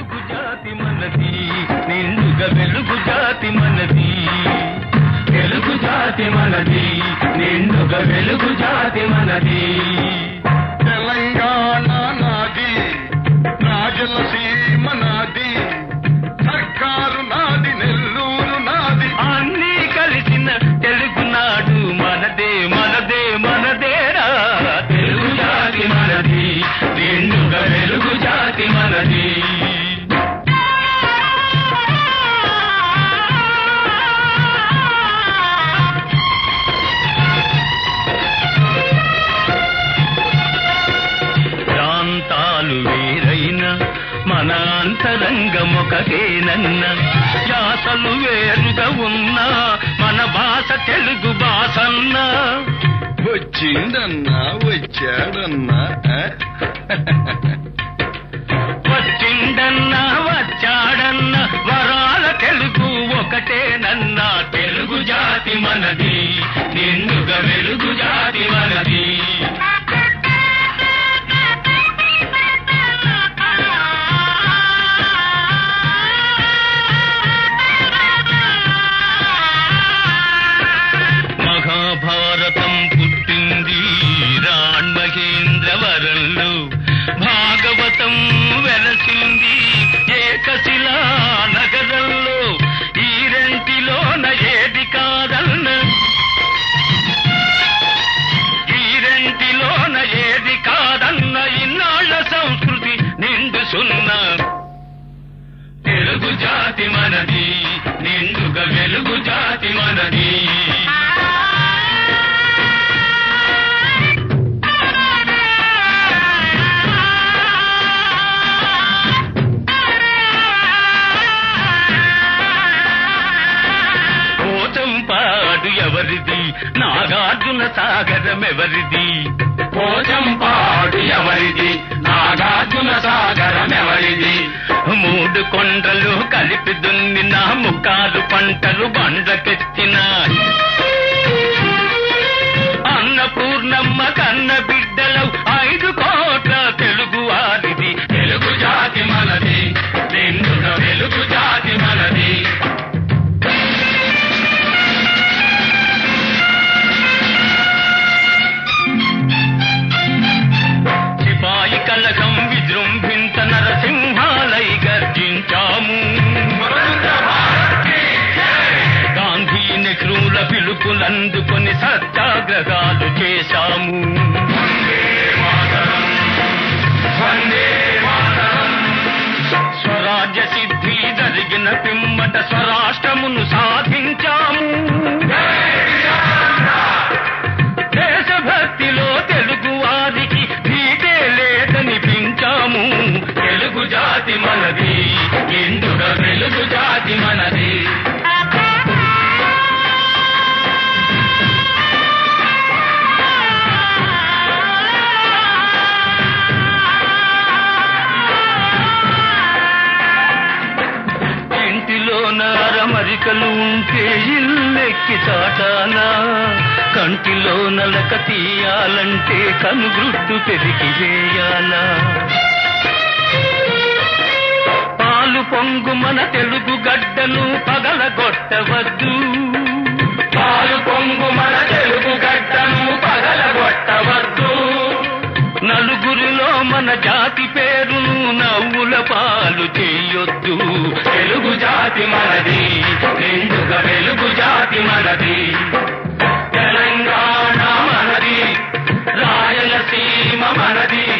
వెలుగు జాతి మనది, నిండుగా వెలుగు జాతి మనది. తెలుగు జాతి మనది, నిండుగా వెలుగు జాతి మనది. తెలంగాణ నాది, రాజలసీమ నాది, సర్కారు నాది, నెల్లూరు నాది, అన్నీ కలిసిన తెలుగునాడు మనదే మనదే మనదేరా. తెలుగు జాతి మనది, నిండుగా వెలుగు జాతి మనది. ప్రాంతాలు వేరైనా మన అంతరంగమొకటేనన్న, యాసలు వేరుగా ఉన్నా మన భాష తెలుగు భాషన్నా. వచ్చిందన్నా వచ్చాడన్నా, వచ్చిందన్నా వచ్చాడన్నా వరాల తెలుగు ఒకటేనన్నా. తెలుగు జాతి మనది, నిండుగా వెలుగు జాతి మనది. మహాభారతం పుట్టింది రాణ్మహేంద్రవరంలో, భాగవతం వెలసింది ఏకశిలా నగరంలో. ఈ రెంటిలోన ఏది కాదన్న, ఈ రెంటిలోన ఏది కాదన్న ఇన్నాళ్ల సంస్కృతి నిండు సున్నా. తెలుగు జాతి మనది, నిండుగా వెలుగు జాతి మనది. పోచంపాడు ఎవరిది, నాగార్జున సాగరం ఎవరిది. పోచంపాడు ఎవరిది, నాగార్జున సాగరం ఎవరిది. మూడు కొండలు కలిపి దున్నిన ముక్కాలు పంటలు బండ్లకెత్తిన అన్నపూర్ణమ్మ కన్న బిడ్డలు 5 కోట్ల తెలుగు వారిది. తెలుగు జాతి మనది, నిండుగా వెలుగు జాతి మనది. సిపాయి కలకం విజృంభించ నరసింహాలై గర్జించాము. గాంధీ నెహ్రూల పిలుపులందుకొని సత్యాగ్రహాలు చేశాము. స్వరాజ్య సిద్ధి జరిగిన పిమ్మట స్వరాష్ట్రమును సాధించాము. దేశభక్తిలో తెలుగు వారికి భీతే లేదనిపించాము. తెలుగు జాతి మనది, నిండుగా వెలుగు జాతి మనది. ఇంటిలోన అరమరికలు ఉంటే ఇల్లెక్కి చాటానా, కంటిలో నలక తీయాలంటే కనుగ్రుడ్డు పెరిగి వేయాలా. పాలు పొంగు మన తెలుగు గడ్డను పగలగొట్టవద్దు, పాలు పొంగు మన తెలుగు గడ్డను పగలగొట్టవద్దు. నలుగురిలో మన జాతి పేరును నవ్వుల పాలు చేయొద్దు. తెలుగు జాతి మనది, నిండుగా వెలుగు జాతి మనది. తెలంగాణ మనది, రాయలసీమ మనది.